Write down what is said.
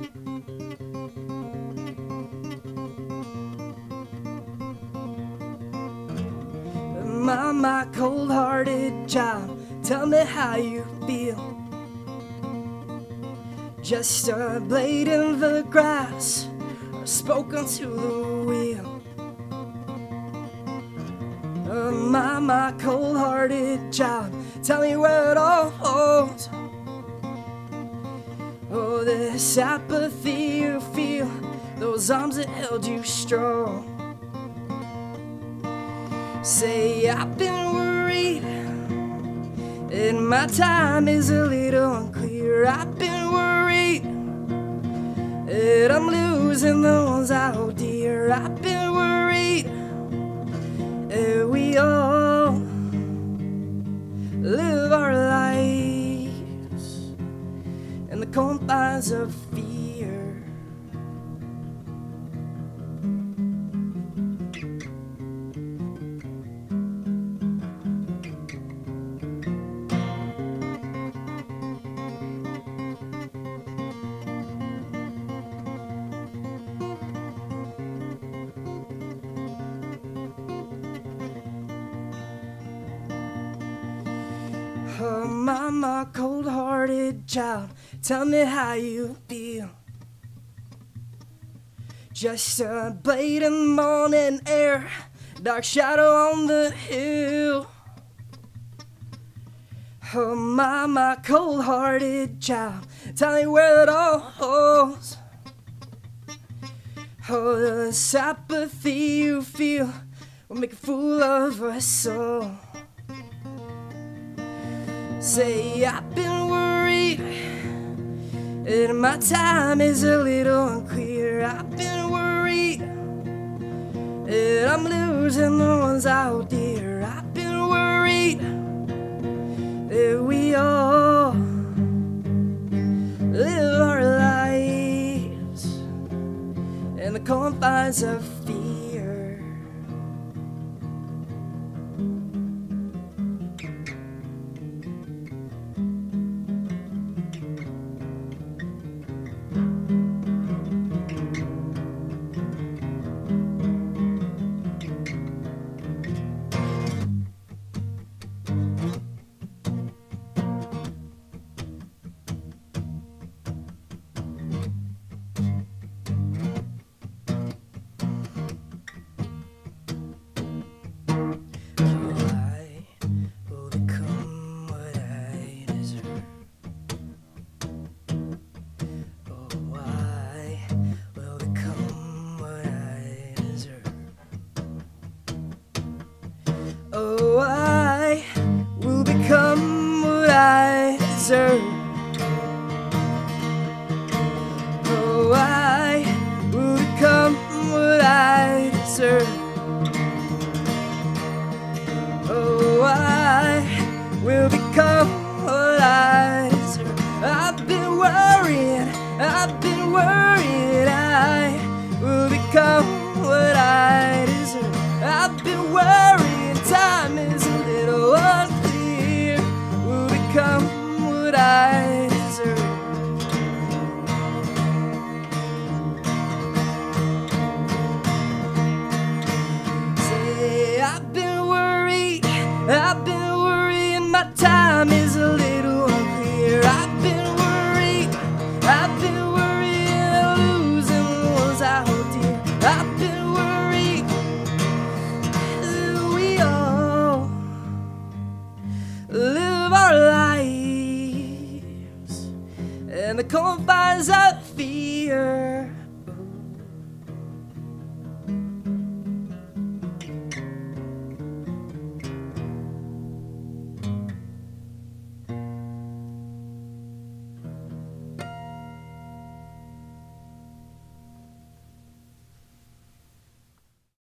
My cold-hearted child, tell me how you feel. Just a blade in the grass, spoken to the wheel. My cold-hearted child, tell me where it all holds. Oh, this apathy you feel, those arms that held you strong. Say, I've been worried, and my time is a little unclear. I've been worried that I'm losing the ones I hold dear. I've been worried that we all live our lives in the confines of fear. Oh, my cold-hearted child, tell me how you feel. Just a blade in the morning air, dark shadow on the hill. Oh, my cold-hearted child, tell me where it all holds. Oh, the apathy you feel will make a fool of us all. Say, I've been worried, and my time is a little unclear. I've been worried that I'm losing the ones I hold dear. I've been worried that we all live our lives in the confines of fear. Oh, I will become what I deserve. Oh, I will become what I deserve. Oh, I will become what I deserve. I've been worried, I will become what I deserve. I've been worried, time is a little unclear. Will become what I deserve. Say, I've been worried, and my time is a little unclear. I've been worried, losing the ones I hold dear. I've been worried that we all live our lives in the confines of fear.